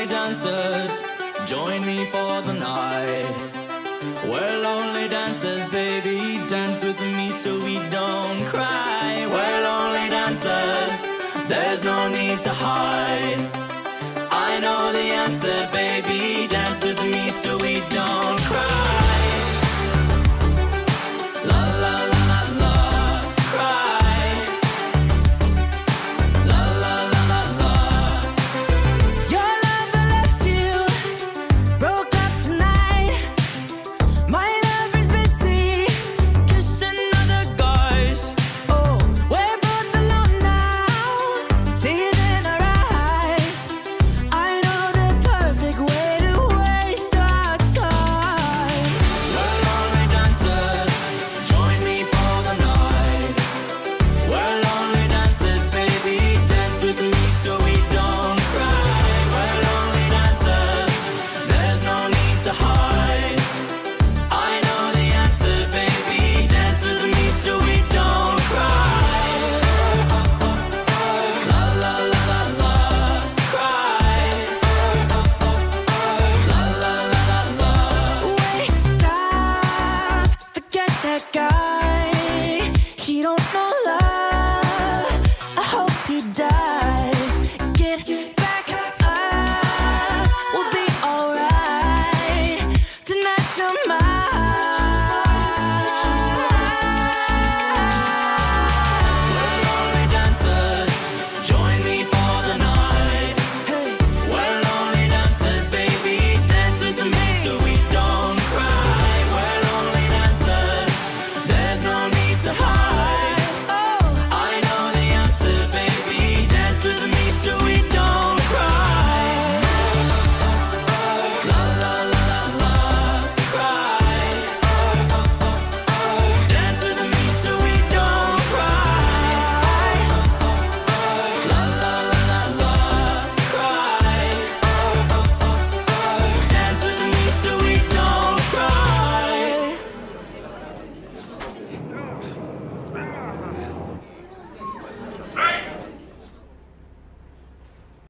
lonely dancers, join me for the night. We're lonely dancers, baby, dance with me so we don't cry. We're lonely dancers, there's no need to hide. I know the answer, baby.